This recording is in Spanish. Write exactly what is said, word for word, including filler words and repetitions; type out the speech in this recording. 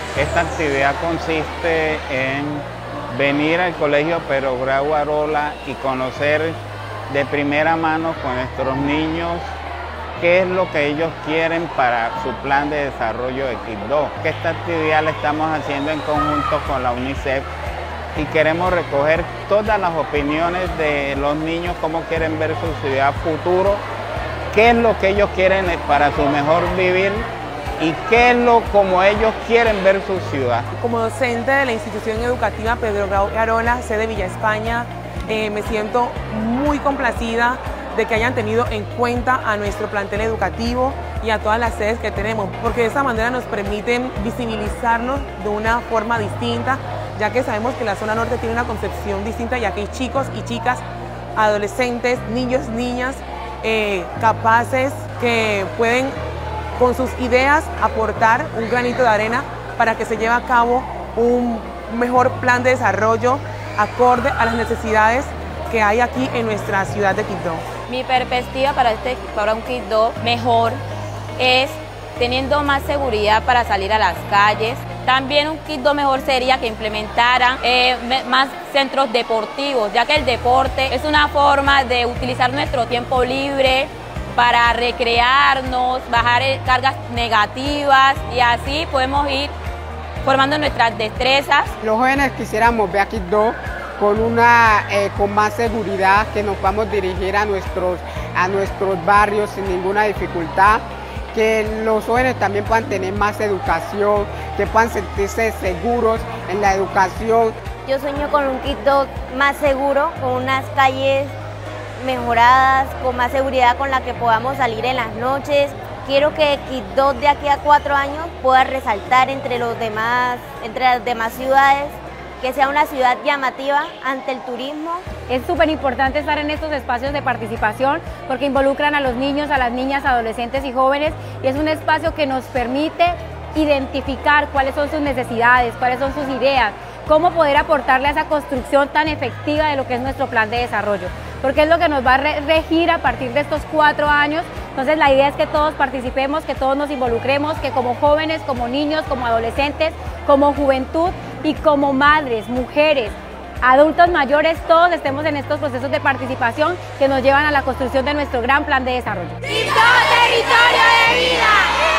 Esta actividad consiste en venir al Colegio Pedro Grau Arola y conocer de primera mano con nuestros niños qué es lo que ellos quieren para su plan de desarrollo de Quibdó. Esta actividad la estamos haciendo en conjunto con la UNICEF y queremos recoger todas las opiniones de los niños, cómo quieren ver su ciudad futuro, qué es lo que ellos quieren para su mejor vivir y qué es lo como ellos quieren ver su ciudad. Como docente de la institución educativa Pedro Grau Arola, sede Villa España, eh, me siento muy complacida de que hayan tenido en cuenta a nuestro plantel educativo y a todas las sedes que tenemos, porque de esta manera nos permiten visibilizarnos de una forma distinta, ya que sabemos que la zona norte tiene una concepción distinta, ya que hay chicos y chicas, adolescentes, niños, niñas, eh, capaces que pueden con sus ideas aportar un granito de arena para que se lleve a cabo un mejor plan de desarrollo acorde a las necesidades que hay aquí en nuestra ciudad de Quibdó. Mi perspectiva para, este, para un Quibdó mejor es teniendo más seguridad para salir a las calles. También un Quibdó mejor sería que implementaran eh, más centros deportivos, ya que el deporte es una forma de utilizar nuestro tiempo libre para recrearnos, bajar cargas negativas y así podemos ir formando nuestras destrezas. Los jóvenes quisiéramos ver a Quibdó con, una, eh, con más seguridad, que nos podamos dirigir a nuestros, a nuestros barrios sin ninguna dificultad, que los jóvenes también puedan tener más educación, que puedan sentirse seguros en la educación. Yo sueño con un Quibdó más seguro, con unas calles mejoradas, con más seguridad con la que podamos salir en las noches. Quiero que Quibdó de aquí a cuatro años pueda resaltar entre, los demás, entre las demás ciudades, que sea una ciudad llamativa ante el turismo. Es súper importante estar en estos espacios de participación porque involucran a los niños, a las niñas, adolescentes y jóvenes, y es un espacio que nos permite identificar cuáles son sus necesidades, cuáles son sus ideas, cómo poder aportarle a esa construcción tan efectiva de lo que es nuestro plan de desarrollo, porque es lo que nos va a regir a partir de estos cuatro años. Entonces la idea es que todos participemos, que todos nos involucremos, que como jóvenes, como niños, como adolescentes, como juventud y como madres, mujeres, adultos mayores, todos estemos en estos procesos de participación que nos llevan a la construcción de nuestro gran plan de desarrollo. ¡Quibdó, territorio de vida!